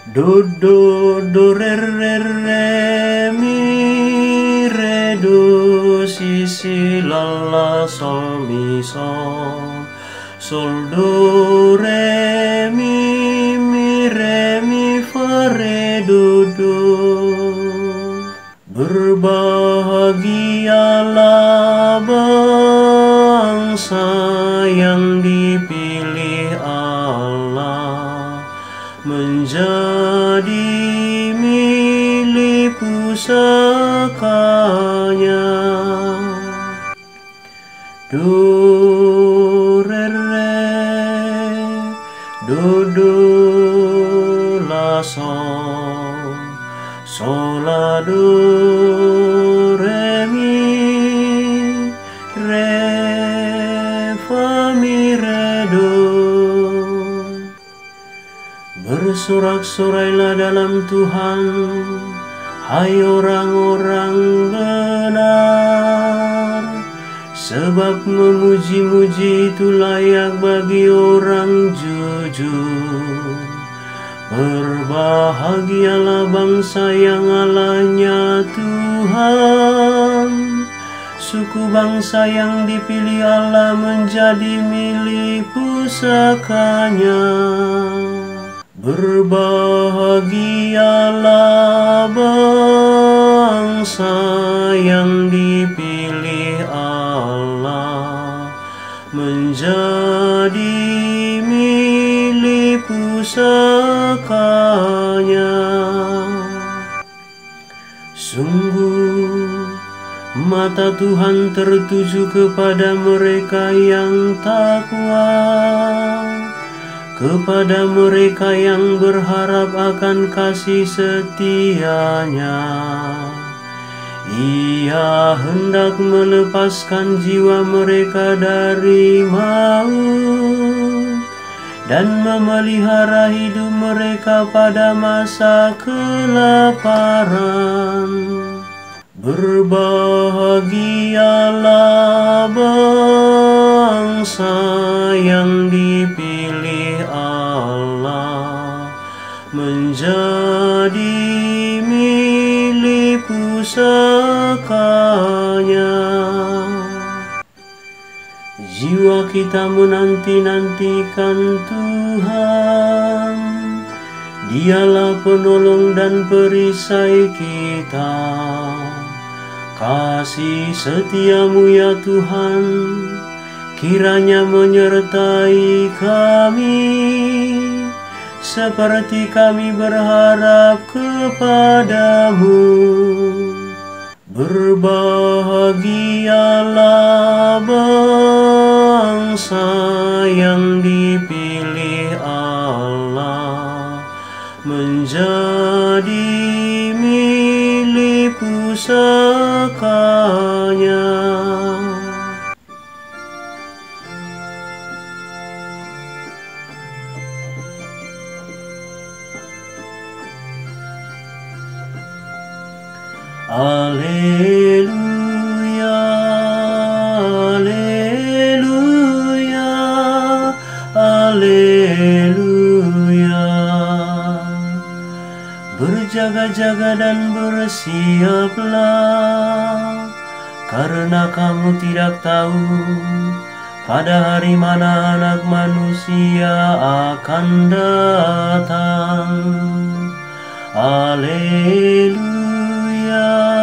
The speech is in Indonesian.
Do do do re mi re do si la la sol mi sol do re mi fa re do do. Berbahagialah bangsa yang dipilih Allah, menjadi milik pusakanya. Do do la sol la do re fa mi re do. Bersorak-sorailah dalam Tuhan, hai orang-orang benar, sebab memuji-muji itu layak bagi orang jujur. Berbahagialah bangsa yang Allahnya Tuhan, suku bangsa yang dipilih Allah menjadi milik pusakanya. Berbahagialah bangsa yang dipilih Allah, menjadi milik pusakanya. Sungguh mata Tuhan tertuju kepada mereka yang takwa, kepada mereka yang berharap akan kasih setia-Nya. Ia hendak melepaskan jiwa mereka dari maut dan memelihara hidup mereka pada masa kelaparan. Berbahagialah bangsa yang dipilih Allah, menjadi milik pusakanya. Jiwa kita menanti-nantikan Tuhan, Dialah penolong dan perisai kita. Kasih setia-Mu ya Tuhan, kiranya menyertai kami, seperti kami berharap kepada-Mu. Berbahagialah bangsa yang dipilih Allah, menjadi milik pusakanya. Alleluia, alleluia, alleluia. Berjaga-jaga dan bersiaplah, karena kamu tidak tahu pada hari mana Anak Manusia akan datang. Alleluia.